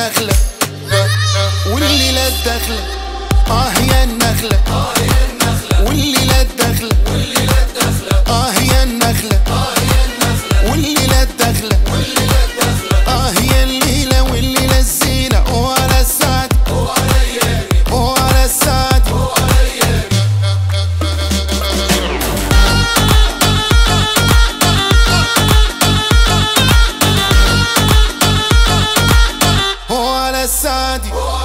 النخلة والليلة الداخلة يا النخلة والليلة الداخلة يا النخلة والليلة الداخلة يا الليلة والليلة الزينة وعلى السعد وعلى السعد وعلى السعد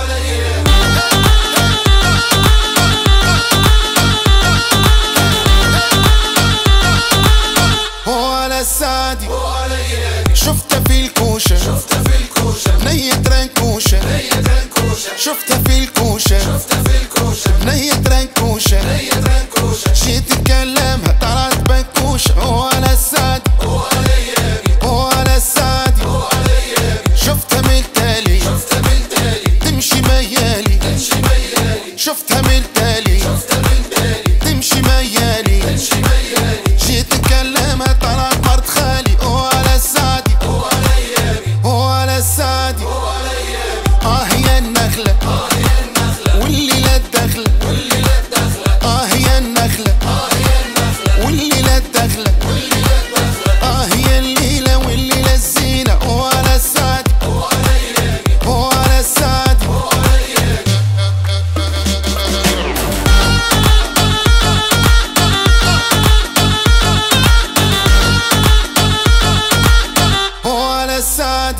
وعلى السعد شفتها في الكوشة نية رنكوشة شفتها في الكوشة نية رنكوشة جيت تكلمها طلعت بنكوشة وعلى السعد وعلى السعد شفتها من التالي تمشي ميالي شفتها من التالي تمشي ميالي جيت تكلمها طلعت مرت خالي وعلى السعد وعلى السعد يا النخلة والليلة الداخلة يا النخلة والليلة الداخلة يا الليلة والليلة الزينة وعلى السعد وعلى السعد وعلى السعد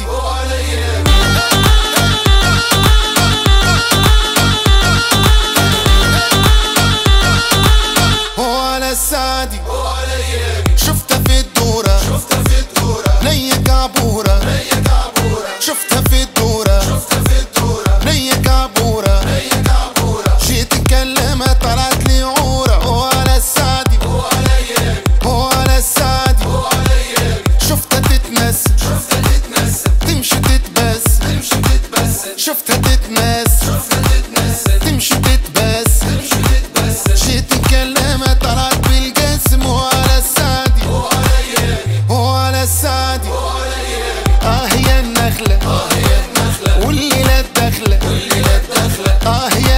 وعلى السعد شفتها في الدورة نية كعبورة شفتها في الدورة نية كعبورة جيت تكلمها طلعت لي عورة وعلى السعد وعلى السعد شفتها تتمس تمشي تتبس شفتها تتمس تمشي تتبس جيت تكلمها طلعت بالجسم وعلى السعد وعلى السعد يا النخلة والليلة الداخلة